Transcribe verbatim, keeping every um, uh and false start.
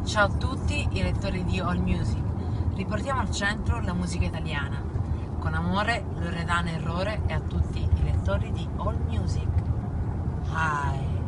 Ciao a tutti i lettori di AllMusic, riportiamo al centro la musica italiana. Con amore, Loredana Errore e a tutti i lettori di AllMusic. Hi!